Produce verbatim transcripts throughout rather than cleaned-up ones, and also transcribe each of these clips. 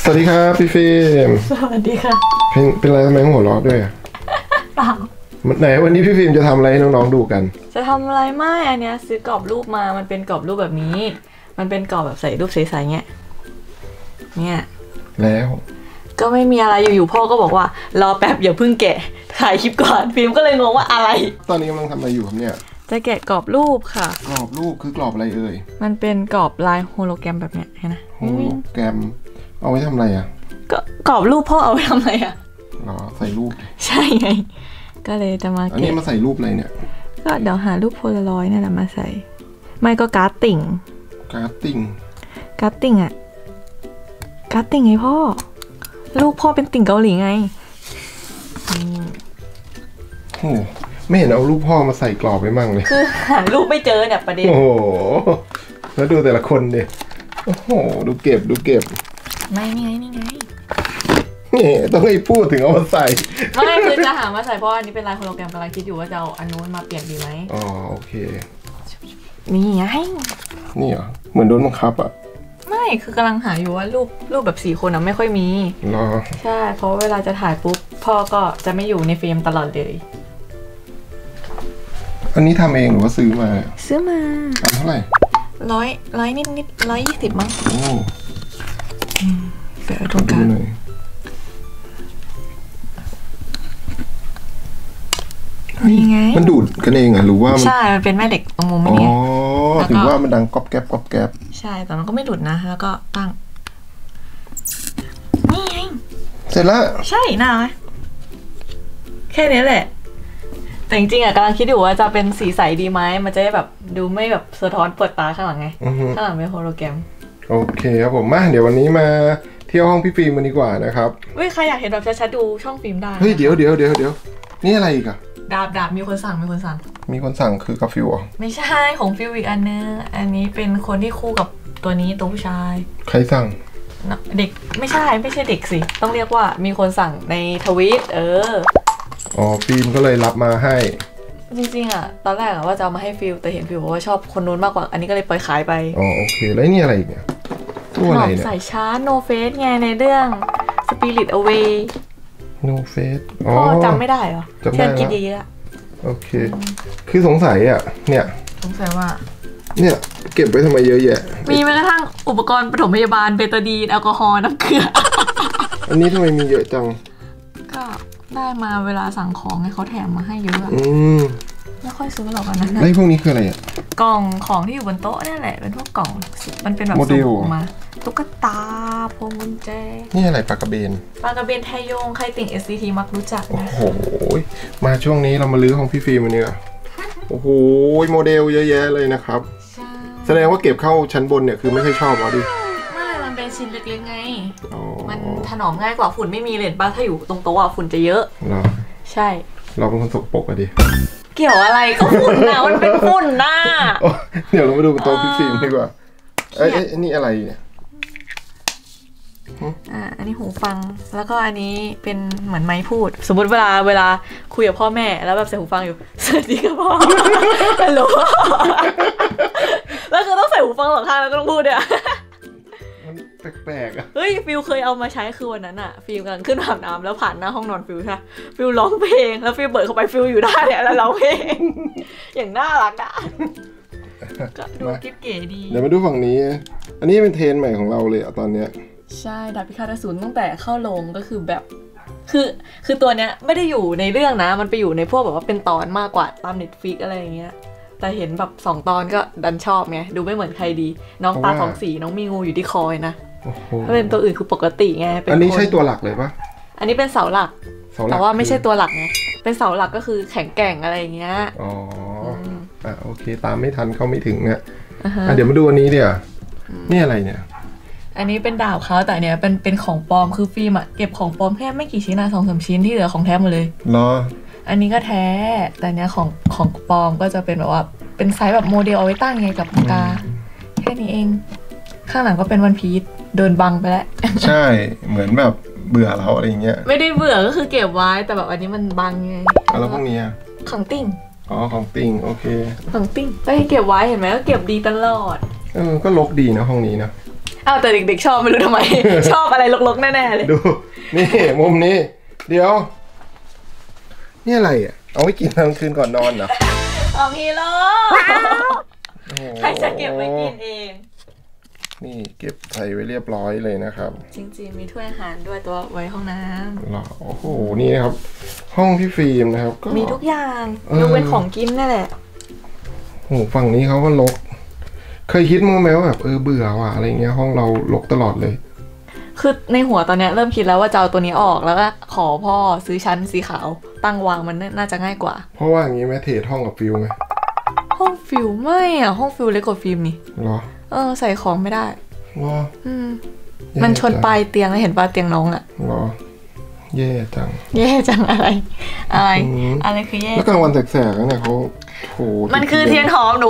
สวัสดีครับพี่ฟิล์มสวัสดีค่ะเป็นเป็นอะไรทำไมหัวเราะด้วยเปล่าไหนวันนี้พี่ฟิล์มจะทำอะไรให้น้องๆดูกันจะทำอะไรไม่อันเนี้ยซื้อกรอบรูปมามันเป็นกรอบรูปแบบนี้มันเป็นกรอบแบบใส่รูปใสๆเงี้ยเนี่ยแล้วก็ไม่มีอะไรอยู่ๆพ่อก็บอกว่ารอแป๊บอย่าเพิ่งแกะถ่ายคลิปก่อนฟิล์มก็เลยงงว่าอะไรตอนนี้กำลังทำอะไรอยู่ครับเนี่ยจะแกะกรอบรูปค่ะกรอบรูปคือกรอบอะไรเอ่ยมันเป็นกรอบลายโฮโลแกรมแบบเนี้ยเห็นไหมโฮโลแกรมเอาไว้ทำอะไรอ่ะก็กรอบรูปพ่อเอาไว้ทำอะไรอ่ะอ๋อใส่รูปใช่ไงก็เลยจะมาแกะอันนี้มาใส่รูปอะไรเนี่ยก็เดี๋ยวหารูปโพลารอยด์นี่แหละมาใส่ไม่ก็การ์ดติ่งการ์ดติ่งการ์ดติ่งอะการ์ดติ่งไงพ่อลูกพ่อเป็นติ่งเกาหลีไงโอ้ไม่เห็นเอารูปพ่อมาใส่กรอบไว้มั่งเลยคือหารูปไม่เจอเนี่ยประเด็นโอ้โหแล้วดูแต่ละคนดิโอ้โหดูเก็บดูเก็บไม่นี่ไงนี่ไงนี่ต้องให้พูดถึงเอามาใส่ไม่คือจะหามาใส่เพราะอันนี้เป็นลายโฮโลแกรมกำลังคิดอยู่ว่าจะเอาอันนู้นมาเปลี่ยนดีไหมอ๋อโอเคนี่ไงนี่เหรอเหมือนโดนบังคับอ่ะไม่คือกำลังหาอยู่ว่ารูปรูปแบบสี่คนอ่ะไม่ค่อยมีหรอใช่เพราะเวลาจะถ่ายปุ๊บพ่อก็จะไม่อยู่ในเฟรมตลอดเลยอันนี้ทำเองหรือว่าซื้อมาซื้อมาอันเท่าไหร่ร้อยร้อยนิดนิดร้อยยี่สิบมั้งโอ้แปะตรงกลางนี่ไงมันดูดกันเองอ่ะหรือว่าใช่มันเป็นแม่เหล็กตรงมุมนี้อ๋อถึงว่ามันดังก๊อบแก๊บก๊อบแก๊บใช่แต่มันก็ไม่ดูดนะแล้วก็ตั้งนี่ไงเสร็จแล้วใช่น่าไหมแค่นี้แหละแต่จริงๆอ่ะกำลังคิดอยู่ว่าจะเป็นสีใสดีไหมมันจะได้แบบดูไม่แบบสะท้อนปวดตาข้างหลังไงข้างหลังเป็นโฮโลแกรมโอเคครับผมมาเดี๋ยววันนี้มาเที่ยวห้องพี่ฟิล์มกันดีกว่านะครับเฮ้ยใครอยากเห็นแบบชัดๆดูช่องฟิล์มได้เฮ้ยเดี๋ยวเดี๋ยวเดี๋ยวเดี๋ยวนี่อะไรอีกอะดาบดาบมีคนสั่งมีคนสั่งมีคนสั่งคือกาฟิวอ่ะไม่ใช่ของฟิวอีกอันนึงอันนี้เป็นคนที่คู่กับตัวนี้ตัวผู้ชายใครสั่งเด็กไม่ใช่ไม่ใช่เด็กสิต้องเรียกว่ามีคนสั่งในทวิตเอออ๋อฟิล์มก็เลยรับมาให้จริงๆอ่ะตอนแรกอะว่าจะเอามาให้ฟิลแต่เห็นฟิลบอกว่าชอบคนนู้นมากกว่าอันนี้ก็เลยปล่อยขายไปอ๋อโอเคแล้วนี่อะไรอีกเนี่ยตัวอะไรเนี่ยใส่ชาร์จ no face ไงในเรื่อง Spirit Away no face พ่อจำไม่ได้เหรอจำได้กินเยอะโอเคคือสงสัยอ่ะเนี่ยสงสัยว่าเนี่ยเก็บไว้ทำไมเยอะแยะมีแม้กระทั่งอุปกรณ์ปฐมพยาบาลเบตาดีนแอลกอฮอล์น้ำเกลืออันนี้ทำไมมีเยอะจังก็ได้มาเวลาสั่งของให้เขาแถมมาให้เยอะอืมไม่ค่อยซื้อหรอกอันนั้นแล้วพวกนี้คืออะไรอ่ะกล่องของที่อยู่บนโต๊ะนี่แหละเป็นพวกกล่องมันเป็นแบบสุ่มออกมาตุ๊กตาพวงกุญแจนี่อะไรปลากระเบนปลากระเบนไทยยงใครติ่ง เอส ซี ที มักรู้จักโอ้โหมาช่วงนี้เรามาลื้อของพี่ฟิล์มเนี่ยโอ้โหโมเดลเยอะแยะเลยนะครับแสดงว่าเก็บเข้าชั้นบนเนี่ยคือไม่ค่อยชอบอ่ะดิไม่มันเป็นชิ้นเล็กๆไงมันถนอมง่ายกว่าฝุ่นไม่มีเลยป้าถ้าอยู่ตรงโต๊ะฝุ่นจะเยอะเหรอใช่เราเป็นคนสกปรกอะดิเกี่ยวอะไรก็ฝุ่นนะมันเป็นฝุ่นนะเดี๋ยวเรามาดูโต๊ะพี่ฟิล์มดีกว่าเอ้ยอันนี้อะไรเนี่ยอ่าอันนี้หูฟังแล้วก็อันนี้เป็นเหมือนไม้พูดสมมติเวลาเวลาคุยกับพ่อแม่แล้วแบบใส่หูฟังอยู่สวัสดีครับพ่อฮัลโหลแล้วคือต้องใส่หูฟังสองข้างแล้วก็ต้องพูดเนี่ยมันแปลกๆอ่ะเฮ้ยฟิลเคยเอามาใช้คือวันนั้นอะฟิลกำลังขึ้นอาบน้ำแล้วผ่านหน้าห้องนอนฟิลใช่ฟิลร้องเพลงแล้วฟิลเปิดเข้าไปฟิลอยู่ได้เนี่ยแล้วร้องเพลงอย่างน่ารักอะก็ดูกิ๊บเก๋ดีเดี๋ยวมาดูฝั่งนี้อันนี้เป็นเทรนใหม่ของเราเลยอะตอนเนี้ยใช่ดาบพิฆาตอสูรตั้งแต่เข้าโรงก็คือแบบคือคือตัวเนี้ยไม่ได้อยู่ในเรื่องนะมันไปอยู่ในพวกแบบว่าเป็นตอนมากกว่าตาม Netflix อะไรอย่างเงี้ยแต่เห็นแบบสองตอนก็ดันชอบไงดูไม่เหมือนใครดีน้องตาสองสีน้องมีงูอยู่ที่คอยนะถ้าเป็นตัวอื่นคือปกติไงอันนี้ใช่ตัวหลักเลยปะอันนี้เป็นเสาหลักแต่ว่าไม่ใช่ตัวหลักไงเป็นเสาหลักก็คือแข็งแกร่งอะไรอย่างเงี้ยอ๋ออ่ะโอเคตามไม่ทันเข้าไม่ถึงเนี่ยอ่ะเดี๋ยวมาดูอันนี้เดี๋ยวนี่อะไรเนี่ยอันนี้เป็นดาบเขาแต่เนี้ยเป็นเป็นของปลอมคือฟิล์มอะเก็บของปลอมแค่ไม่กี่ชิ้นนะสองสามชิ้นที่เหลือของแท้หมดเลยเนาะอันนี้ก็แท้แต่เนี้ยของของปลอมก็จะเป็นแบบว่าเป็นไซส์แบบโมเดลเอาไว้ตั้งไงกับปากกาแค่นี้เองข้างหลังก็เป็นวันพีชเดินบังไปแล้วใช่เหมือนแบบเบื่อเราอะไรเงี้ยไม่ได้เบื่อก็คือเก็บไว้แต่แบบอันนี้มันบังไงแล้วพวกนี้ของติ่งอ๋อของติ่งโอเคของติ่งแต่ให้เก็บไว้เห็นไหมก็เก็บดีตลอดเออก็รกดีนะห้องนี้นะอ้าวแต่เด็กๆชอบไม่รู้ทำไม ชอบอะไรลกๆแน่ๆเลยดูนี่มุมนี้เดี๋ยวนี่อะไรอ่ะเอาไว้กินกลางคืนก่อนนอนเหรอของฮีโร่ใครจะเก็บไว้กินเองนี่เก็บใส่ไว้เรียบร้อยเลยนะครับจริงๆมีถ้วยอาหารด้วยตัวไว้ห้องน้ำหรอโอ้โหนี่นะครับห้องพี่ฟิล์มนะครับก็มีทุกอย่างยกเว้นของกินนั่นแหละโอ้ฝั่งนี้เขาก็รกเคยคิดมั้งไหมว่าแบบเออเบื่อว่ะอะไรเงี้ยห้องเรารกตลอดเลยคือในหัวตอนนี้เริ่มคิดแล้วว่าจะเอาตัวนี้ออกแล้วก็ขอพ่อซื้อชั้นสีขาวตั้งวางมันน่าจะง่ายกว่าเพราะว่าอย่างนี้แม่เทรดห้องกับฟิลไหมห้องฟิลไม่อะห้องฟิลเล็กกว่าฟิล์มนี่หรอเออใส่ของไม่ได้หรออืมมันชนปลายเตียงแล้วเห็นปลายเตียงน้องอะหรอแย่จังแย่จังอะไรอะไรอะไรคือแย่แล้วกลางวันแสกๆเนี่ยเขาโหมันคือเทียนหอมหนู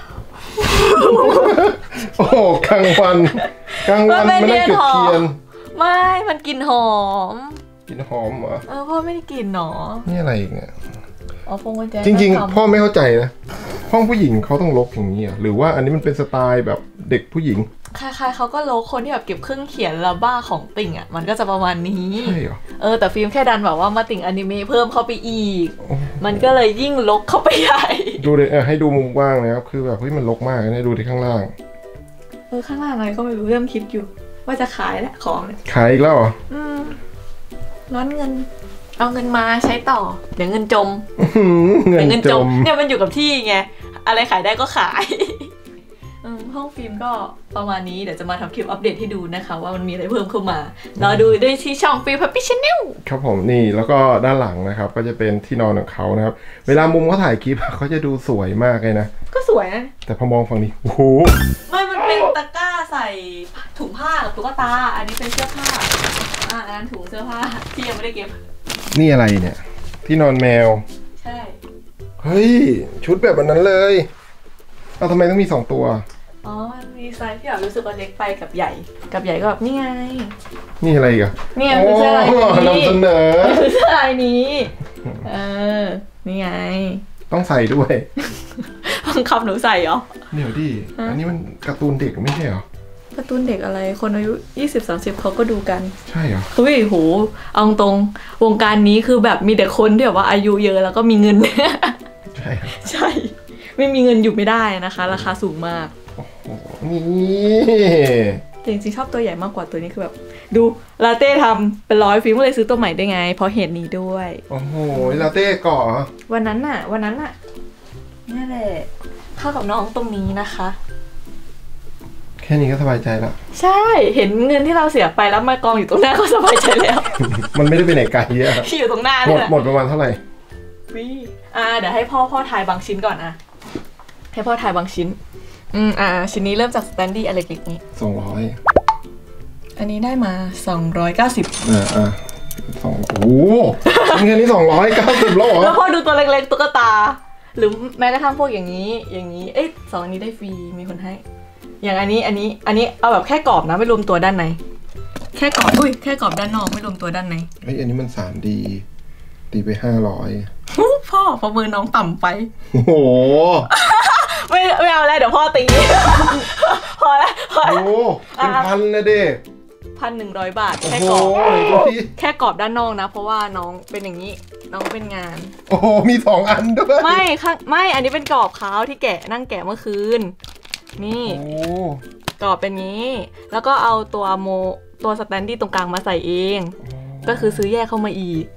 โอ้กลางวันกลางวันไม่ได้จุดเทียนไม่มันกลิ่นหอมกลิ่นหอมเหรอเออพ่อไม่ได้กลิ่นหรอนี่อะไรอีกเนี่ยอ๋อพวงกุญแจจริงๆพ่อไม่เข้าใจนะห้องผู้หญิงเขาต้องรกอย่างนี้หรือว่าอันนี้มันเป็นสไตล์แบบเด็กผู้หญิงใครๆเขาก็รกคนที่แบบเก็บเครื่องเขียนแล้วบ้าของติ่งอ่ะมันก็จะประมาณนี้ใช่เหรอเออแต่ฟิล์มแค่ดันแบบว่ามาติ่งอนิเมะเพิ่มเข้าไปอีกมันก็เลยยิ่งรกเข้าไปใหญ่ดูเลยให้ดูมุมกว้างนะครับคือแบบเฮ้ยมันรกมากนะดูที่ข้างล่างเออข้างล่างอะไรก็ไม่รู้เริ่มคิดอยู่ว่าจะขายแหละของเนี่ยขายอีกแล้วเหรออืมร้อนเงินเอาเงินมาใช้ต่อเดี๋ยวเงินจมเงินจมเนี่ยมันอยู่กับที่ไงอะไรขายได้ก็ขายห้องฟิล์มก็ประมาณนี้เดี๋ยวจะมาทำคลิปอัปเดตให้ดูนะคะว่ามันมีอะไรเพิ่มเข้ามารอดูด้วยที่ช่องฟิล์มพับปี้ชาแนลครับผมนี่แล้วก็ด้านหลังนะครับก็จะเป็นที่นอนของเขานะครับเวลามุมเขาถ่ายคลิปเขาจะดูสวยมากเลยนะก็สวยนะแต่พอมองฝั่งนี้โอ้โหไม่มันเป็นตะกร้าใส่ถุงผ้ากับตุ๊กตาอันนี้เป็นเสื้อผ้าอ่าอันนั้นถุงเสื้อผ้าที่ยังไม่ได้เก็บนี่อะไรเนี่ยที่นอนแมวใช่เฮ้ยชุดแบบนั้นเลยเอาทำไมต้องมีสองตัวอ๋อมันมีไซส์ที่แบบรู้สึกว่าเล็กไปกับใหญ่กับใหญ่ก็แบบนี่ไงนี่อะไรอีกอะนี่คือเสื้อลายนี้นำเสนอคือเสื้อลายนี้เออนี่ไงต้องใส่ด้วยบังคับหนูใส่เหรอเดี๋ยวดิอันนี้มันการ์ตูนเด็กไม่ใช่เหรอการ์ตูนเด็กอะไรคนอายุ ยี่สิบ สามสิบ เขาก็ดูกันใช่เหรอเฮ้ยโหเอาตรงวงการนี้คือแบบมีแต่คนที่แบบว่าอายุเยอะแล้วก็มีเงินใช่ใช่ไม่มีเงินอยู่ไม่ได้นะคะราคาสูงมากโอ้โหนี่จริงๆชอบตัวใหญ่มากกว่าตัวนี้คือแบบดูลาเต้ทำเป็นร้อยฟิล์มก็เลยซื้อตัวใหม่ได้ไงเพราะเหตุนี้ด้วยโอ้โหลาเต้ก่อวันนั้นน่ะวันนั้นน่ะนี่แหละเข้ากับน้องตรงนี้นะคะแค่นี้ก็สบายใจแล้วใช่เห็นเงินที่เราเสียไปแล้วมากองอยู่ตรงหน้าก็สบายใจแล้วมันไม่ได้ไปไหนไกลเยอะที่อยู่ตรงหน้าหมดหมดประมาณเท่าไหร่วิอ่าเดี๋ยวให้พ่อพ่อถ่ายบางชิ้นก่อนอ่ะให้พ่อถ่ายบางชิ้นอืมอ่าชิ้นนี้เริ่มจากสแตนดี้อะไรเล็กๆนี้สองร้อยอันนี้ได้มาสองร้อยเก้าสิบอ่าอ่าสองโอ้โหเงินนี้สองร้อยเก้าสิบแล้วเหรอแล้วพ่อดูตัวเล็กๆตุ๊กตาหรือแม้กระทั่งพวกอย่างนี้อย่างนี้เอ๊ะสองอันนี้ได้ฟรีมีคนให้อย่างอันนี้อันนี้อันนี้เอาแบบแค่กรอบนะไม่รวมตัวด้านในแค่กรอบอุ้ยแค่กรอบด้านนอกไม่รวมตัวด้านในเฮ้ยอันนี้มันสามดีตีไปห้าร้อยพ่อพอมือน้องต่ำไปโอ้โหไม่ไม่เอาแล้วเดี๋ยวพ่อตีพอแล้วพอแล้วโอ้เป็นพันนะเด็กพันหนึ่งร้อยบาทแค่กรอบแค่กรอบด้านนอกนะเพราะว่าน้องเป็นอย่างนี้น้องเป็นงานโอ้โหมีสองอันด้วยไม่ข้างไม่อันนี้เป็นกรอบเขาที่แกะนั่งแกะเมื่อคืนนี่กรอบเป็นงี้แล้วก็เอาตัวโมตัวสแตนดี้ตรงกลางมาใส่เองก็คือซื้อแยกเข้ามาอีก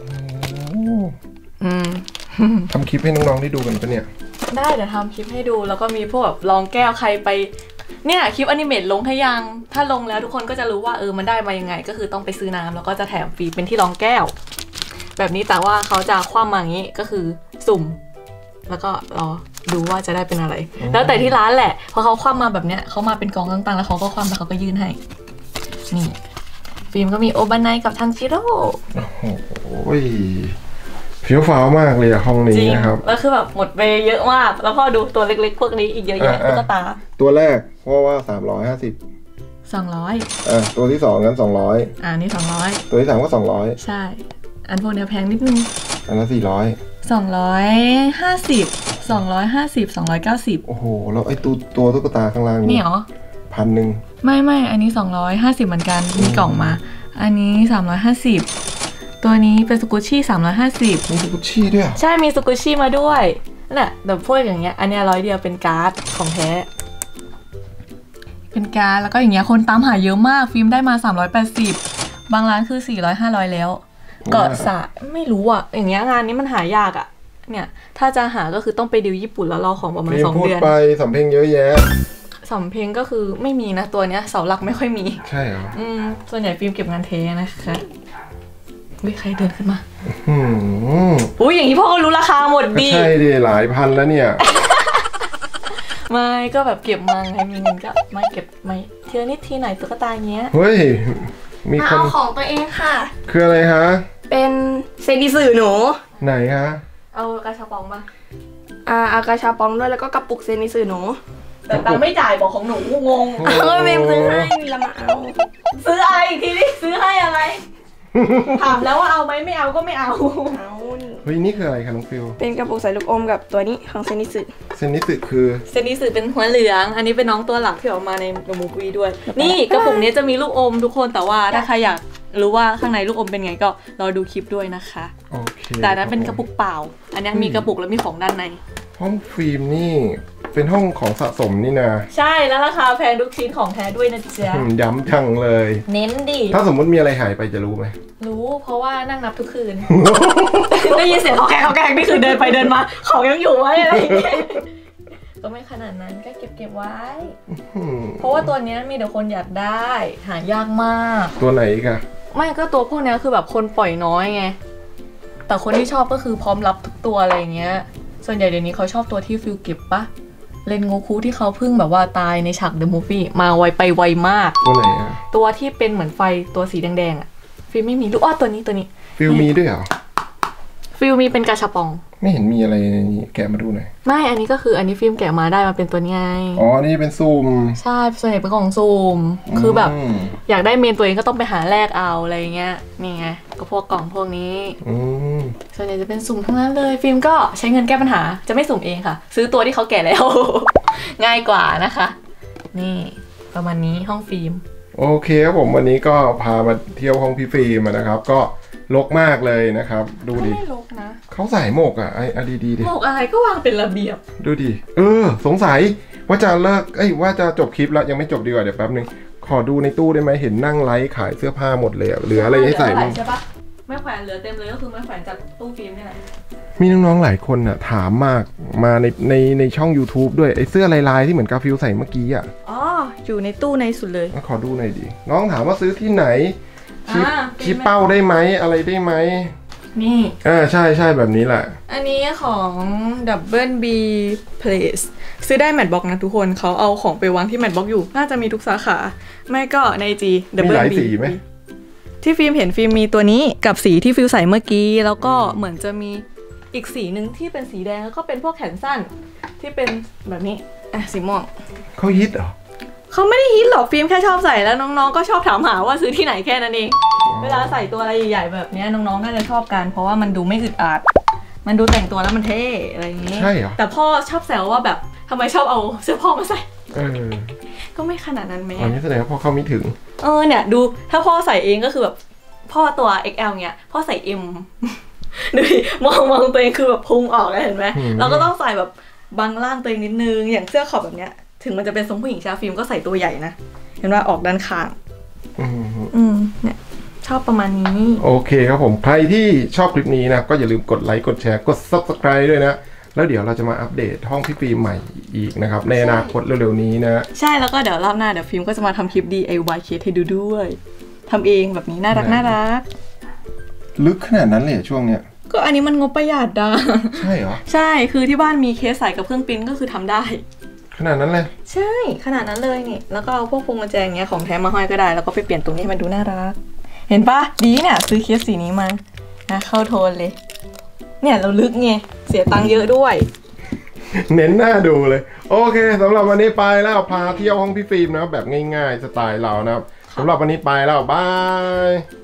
อืมทำคลิปให้น้องๆได้ดูกันปะเนี่ยได้เดี๋ยวทำคลิปให้ดูแล้วก็มีพวกแบบลองแก้วใครไปเนี่ยคลิปอนิเมตลงให้ยังถ้าลงแล้วทุกคนก็จะรู้ว่าเออมันได้มายังไงก็คือต้องไปซื้อน้ำแล้วก็จะแถมฟรีเป็นที่รองแก้วแบบนี้แต่ว่าเขาจะคว่ำมาอย่างนี้ก็คือสุ่มแล้วก็รอดูว่าจะได้เป็นอะไรแล้วแต่ที่ร้านแหละพอเขาคว่ำมาแบบเนี้ยเขามาเป็นกองต่างๆแล้วเขาก็คว่ำแล้วเขาก็ยื่นให้นี่ฟิล์มก็มีโอบานายกับทันจิโร่โอ้ยเฟี้ยวฟ้าวมากเลยอะห้องนี้นะครับแล้วคือแบบหมดไปเยอะมากแล้วพอดูตัวเล็กๆพวกนี้อีกเยอะแยะตุ๊กตาตัวแรกเพราะว่าสามร้อยห้าสิบสองร้อยอ่ะตัวที่สองงั้นสองร้อยอ่านี่สองร้อยตัวที่สามก็สองร้อยใช่อันพวกนี้แพงนิดนึงอันละสี่ร้อยสองร้อยห้าสิบสองร้อยห้าสิบสองร้อยเก้าสิบโอ้โหแล้วไอ้ตัวตัวตุ๊กตาข้างล่างนี่เหรอพัพันหนึ่งไม่ไม่อันนี้สองร้อยห้าสิบเหมือนกันมีกล่องมาอันนี้สามร้อยห้าสิบตัวนี้เป็นสกุชชี่สามร้อยห้าสิบมีสกุชชี่ด้วยใช่มีสกุชชี่มาด้วยนั่นแหละแต่พวกอย่างเงี้ยอันนี้ร้อยเดียวเป็นการ์ดของแท้เป็นการ์ดแล้วก็อย่างเงี้ยคนตามหาเยอะมากฟิล์มได้มาสามร้อยแปดสิบบางร้านคือสี่ร้อย ห้าร้อยแล้วเกาะสะไม่รู้อ่ะอย่างเงี้ยงานนี้มันหายากอ่ะเนี่ยถ้าจะหาก็คือต้องไปดิวญี่ปุ่นแล้วรอของประมาณสองเดือนพูดไปสำเพ็งเยอะแยะสำเพ็งก็คือไม่มีนะตัวเนี้ยเสาหลักไม่ค่อยมีใช่เหรออืมส่วนใหญ่ฟิล์มเก็บงานเทนะคะวิใครเดินขึ้นมาอืมอุ้ยอย่างนี้พ่อก็รู้ราคาหมดดีใช่ดิหลายพันแล้วเนี่ยไม่ก็แบบเก็บมาไงมีเงินก็มาเก็บมาเทียนิดทีไหนตุ๊กตาเงี้ยเฮ้ยมีคนเอาของตัวเองค่ะคืออะไรคะเป็นเซนิสึหนูไหนคะเอากระชับปองมาอ่าเอากระชับปองด้วยแล้วก็กระปุกเซนิสึหนูแต่ตังไม่จ่ายบอกของหนูงงเออเมมซื้อให้ละมาเอาซื้ออะไรทีนี้ซื้อให้อะไรถามแล้วว่าเอาไหมไม่เอาก็ไม่เอาเอาเฮ้ยนี่คืออะไรคะน้องฟิวเป็นกระปุกใส่ลูกอมกับตัวนี้ของเซนิสึเซนิสึคือเซนิสึเป็นหัวเหลืองอันนี้เป็นน้องตัวหลักที่ออกมาในมูฟวี่ด้วยนี่กระปุกนี้จะมีลูกอมทุกคนแต่ว่าถ้าใครอยากรู้ว่าข้างในลูกอมเป็นไงก็รอดูคลิปด้วยนะคะโอเคแต่นั้นเป็นกระปุกเปล่าอันนี้มีกระปุกแล้วมีของด้านในห้องฟิล์มนี่เป็นห้องของสะสมนี่นะใช่แล้วราคาแพงทุกชิ้นของแท้ด้วยนะจ๊ะย้ำจังเลยเน้นดิถ้าสมมติมีอะไรหายไปจะรู้ไหมรู้เพราะว่านั่งนับทุกคืน ได้ยินเสียงเขาแกงเขาแกงนี่คือเดินไปเดินมาของยังอยู่ไว้อะไรอย่างเงี้ยก็ไม่ขนาดนั้นก็เก็บเก็บไว้เพราะว่าตัวนี้มีแต่คนอยากได้หายากมากตัวไหนอีกอะไม่ก็ตัวพวกนี้คือแบบคนปล่อยน้อยไงแต่คนที่ชอบก็คือพร้อมรับทุกตัวอะไรอย่างเงี้ยส่วนใหญ่เดี๋ยวนี้เขาชอบตัวที่ฟิลเก็บปะเลนโงคุที่เขาเพิ่งแบบว่าตายในฉากเดอะมูฟวี่มาไวไปไวมากตัวไหนอะตัวที่เป็นเหมือนไฟตัวสีแดงๆอะฟิลไม่มีลูกอ้อตัวนี้ตัวนี้ฟิลมีด้วยเหรอฟิลมีเป็นกาชาปองไม่เห็นมีอะไรแกะมาดูหน่อยไม่อันนี้ก็คืออันนี้ฟิล์มแกะมาได้มาเป็นตัวนี้ไงอ๋อนี่เป็นซูมใช่ส่วนใหญ่เป็นของซูมคือแบบอยากได้เมนตัวเองก็ต้องไปหาแลกเอาอะไรเงี้ยนี่ไงก็พวกกล่องพวกนี้ส่วนใหญ่จะเป็นสุ่มทั้งนั้นเลยฟิล์มก็ใช้เงินแก้ปัญหาจะไม่สุ่มเองค่ะซื้อตัวที่เขาแกะแล้ว ง่ายกว่านะคะนี่ประมาณนี้ห้องฟิล์มโอเคครับผมวันนี้ก็พามาเที่ยวห้องพี่ฟิล์มนะครับก็รกมากเลยนะครับดูดิไม่รกนะเขาใส่หมวกอ่ะไอ้อะดีดีดิหมวกอะไรก็วางเป็นระเบียบดูดิเออสงสัยว่าจะเลิกเอ้ยว่าจะจบคลิปแล้วยังไม่จบดีกว่าเดี๋ยวแป๊บนึงขอดูในตู้ได้ไหมเห็นนั่งไลฟ์ขายเสื้อผ้าหมดเลยเหลืออะไรให้ใส่บ้างใช่ปะไม่แขวนเหลือเต็มเลยก็คือไม่แขวนจากตู้ฟิล์มนี่แหละมีน้องๆหลายคนอ่ะถามมากมาในในในช่อง YouTube ด้วยไอ้เสื้อลายๆที่เหมือนกาฟิลใส่เมื่อกี้อ่ะอ๋ออยู่ในตู้ในสุดเลยขอดูหน่อยดิน้องถามว่าซื้อที่ไหนชิปชิปเป้าได้ไหมอะไรได้ไหมนี่อ่าใช่ใช่แบบนี้แหละอันนี้ของ ดับเบิลบี Place ซื้อได้แมทบ็อกนะทุกคนเขาเอาของไปวางที่แมทบ็อกอยู่น่าจะมีทุกสาขาไม่ก็ใน จี ดับเบิลบีมีหลายสีไหมที่ฟิล์มเห็นฟิล์มมีตัวนี้กับสีที่ฟิล์มใส่เมื่อกี้แล้วก็เหมือนจะมีอีกสีหนึ่งที่เป็นสีแดงแล้วก็เป็นพวกแขนสั้นที่เป็นแบบนี้อ่ะสีม่วงเขาฮิตเหรอเขาไม่ได้ฮิตหรอกฟิล์มแค่ชอบใส่แล้วน้องๆก็ชอบถามหาว่าซื้อที่ไหนแค่นั้นเองเวลาใส่ตัวอะไรใหญ่ๆแบบนี้น้องๆน่าจะชอบกันเพราะว่ามันดูไม่อึดอัดมันดูแต่งตัวแล้วมันเท่อะไรอย่างนี้ใช่เหรอแต่พ่อชอบแซวว่าแบบทำไมชอบเอาเสื้อพ่อมาใส่เออก็ไม่ขนาดนั้นแม่อันนี้แสดงว่าพ่อเข้าไม่ถึงเออเนี่ยดูถ้าพ่อใส่เองก็คือแบบพ่อตัว เอ็กซ์ แอล เนี้ยพ่อใส่ M ดูดิมองมองตัวเองคือแบบพุงออกเลยเห็นไหมเราก็ต้องใส่แบบบังล่างตัวเองนิดนึงอย่างเสื้อขอบแบบเนี้ยถึงมันจะเป็นทรงผู้หญิงชาฟิล์มก็ใส่ตัวใหญ่นะเห็นว่าออกด้านข้างอืมเนี่ยชอบประมาณนี้โอเคครับผมใครที่ชอบคลิปนี้นะก็อย่าลืมกดไลค์กดแชร์กด ซับสไครบ์ ด้วยนะแล้วเดี๋ยวเราจะมาอัปเดตห้องพี่ฟิล์มใหม่อีกนะครับในอนาคตเร็วๆนี้นะใช่แล้วก็เดี๋ยวรอบหน้าเดี๋ยวฟิล์มก็จะมาทำคลิป ดี ไอ วาย เคสให้ดูด้วยทำเองแบบนี้น่ารักน่ารักลึกขนาดนั้นเลยช่วงเนี้ยก็อันนี้มันงบประหยัดดาใช่เหรอใช่คือที่บ้านมีเคสใส่กับเครื่องปริ้นก็คือทำได้ขนาดนั้นเลยใช่ขนาดนั้นเลยนี่แล้วก็เอาพวกพวงกุญแจอย่างเงี้ยของแท้มาห้อยก็ได้แล้วก็ไปเปลี่ยนตรงนี้ให้มันดูน่ารักเห็นปะดีเนี่ยซื้อเคสสีนี้มานะเข้าโทนเลยเนี่ยเราลึกไงเสียตังค์เยอะด้วยเน้นหน้าดูเลยโอเคสำหรับวันนี้ไปแล้วพาเที่ยวห้องพี่ฟิล์มนะแบบง่ายๆสไตล์เรานะครับสำหรับวันนี้ไปแล้วบาย